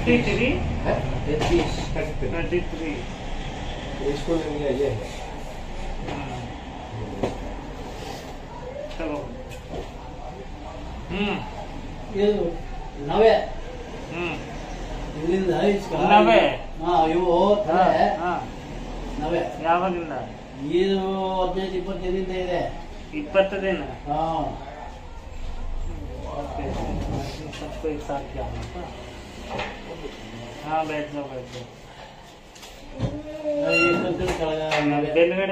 33 school में लिया ये है। चलो ये 9 ಇಲ್ಲಿಂದ ಇಸ್ಕೊ 9 ಇವು ಹೋಗ್ತಾರೆ 9 ಯಾವಾಗಿಂದ ಇದು 15-20 ದಿನದಿಂದ ಇದೆ 20 दिन हाँ सबको एक साथ क्या होगा हाँ बैठ जाओ बेलगड़े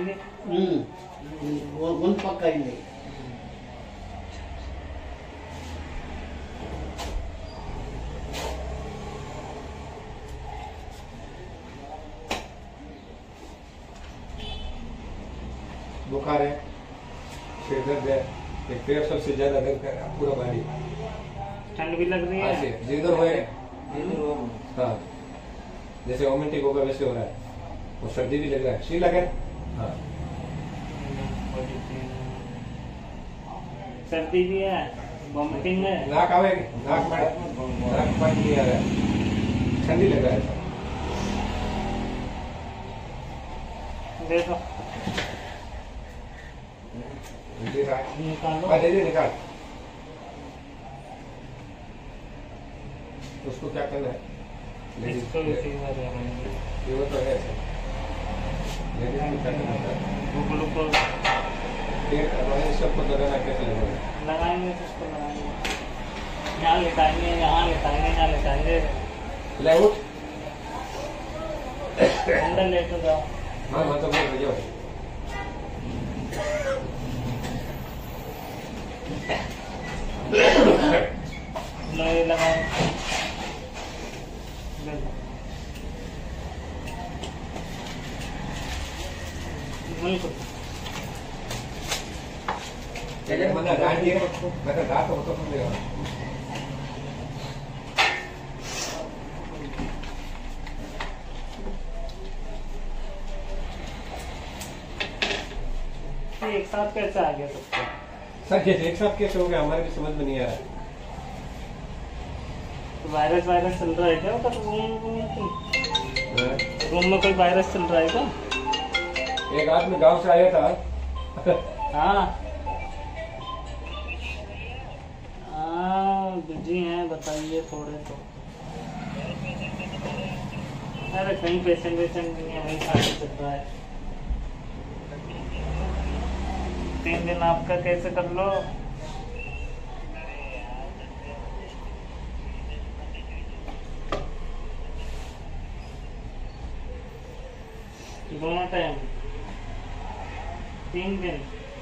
ಒಂದು ಪಕ್ಕ ಇಲ್ಲಿ बुखार है, सिर दर्द है, एक पेट सबसे ज्यादा दर्द कर रहा है पूरा बॉडी। ठंड भी लग रही है जिधर हुए हाँ जैसे वोमिटिंग होगा वैसे हो रहा है, वो सर्दी भी लग रहा है, सी लगे हाँ सर्दी भी है वोमिटिंग है नाक आवे नाक पानी नहीं आ रहा है, ठंडी लग रहा है देखो निकालो निकाल उसको क्या करना है इसको भी फीवर है फीवर तो है लेडीज को क्या करना है वो ग्लूकोज फिर सबको लगाना कैसे लगेगा लगाएंगे तो उसको लगाएंगे यहाँ लेटाएंगे यहाँ लेटाएंगे ले उठ अंदर लेट जाओ हाँ मतलब बोल भैया लोहे लगाओ mana ganti mereka gato betul dia एक साथ कैसे आ गया सबको सर जैसे एक साथ कैसे हो गया हमारे भी समझ में नहीं आ रहा है वायरस चल रहा है क्या रूम में कोई वायरस चल रहा है क्या एक आदमी गांव से आया था हाँ बिजी हैं बताइए थोड़े तो अरे कहीं पेशेंट नहीं है वही खाली चल रहा है 3 दिन आपका कैसे कर लो दोनों टाइम 3 दिन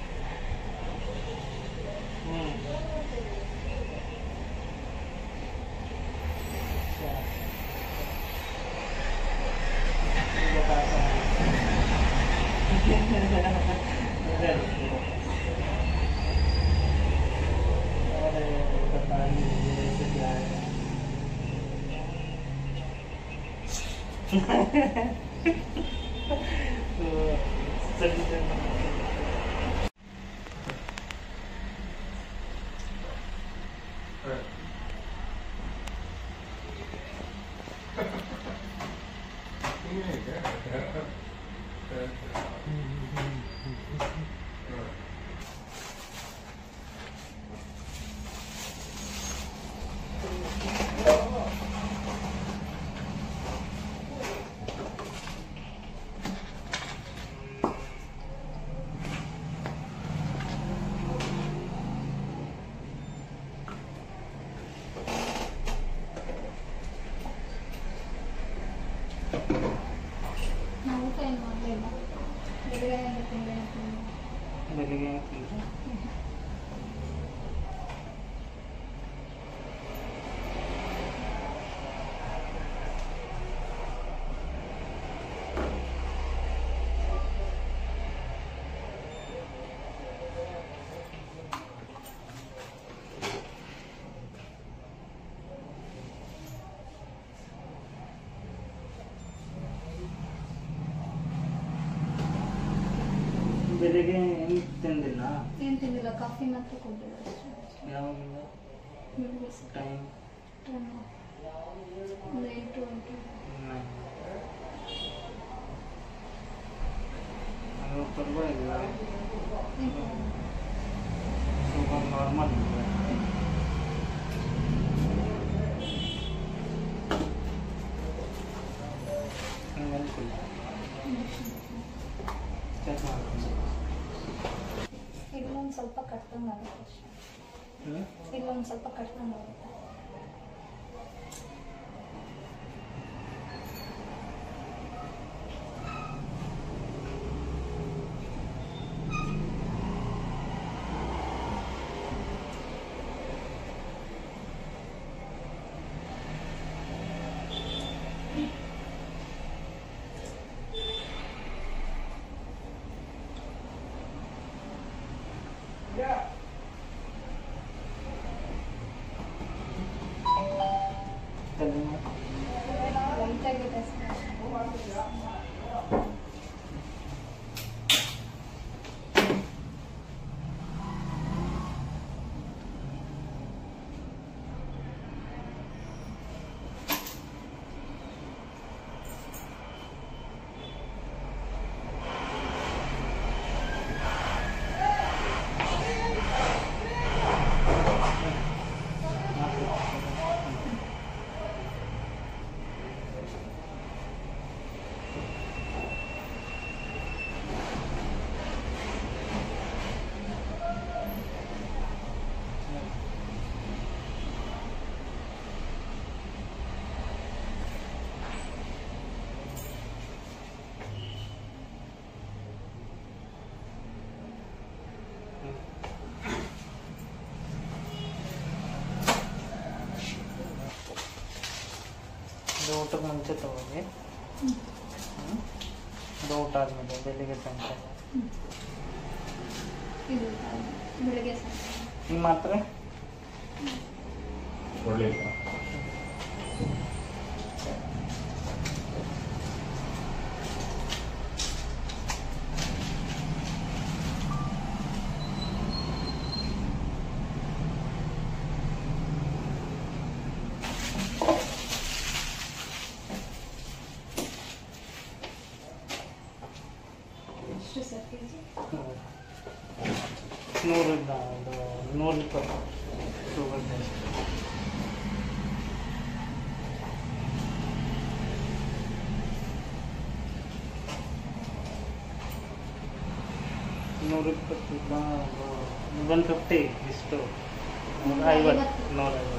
ಬೆಳಿಗ್ಗೆ ಏನು ತಿಂದಿಲ್ಲ ಏನು ತಿಂದಿಲ್ಲ ಕಾಫಿ ಮಾತ್ರ ಕುಡಿದಿಲ್ಲ ಯಾವಾಗ ಟೈಮ್ शुगर नॉर्मल ಇಲ್ಲೊಂದು ಸ್ವಲ್ಪ ಕಟ್ತಂಗೆ ಆಗುತ್ತೆ ಅಷ್ಟೇ. ಇಲ್ಲೊಂದು ಸ್ವಲ್ಪ ಕಟ್ತಂಗೆ ಆಗುತ್ತೆ. ಲೈಟಾಗಿದೆ ಅಷ್ಟೇ. ಇದು ಊಟಕ್ಕೆ ಮುಂಚೆ ತಗೊಳ್ಳಿ. ಇದು ಊಟ ಆದಮೇಲೆ ಬೆಳಿಗ್ಗೆ ಸಾಯಂಕಾಲ ಇದು ಬೆಳಿಗ್ಗೆ ಸಾಯಂಕಾಲ ಈ ಮಾತ್ರೆ ಒಳ್ಳೆಯದು. ಎಷ್ಟು ಸರ್ ಕೆಜಿ? 120 ಶುಗರ್ ಜಾಸ್ತಿ. $120 150 ಇಷ್ಟು 150 150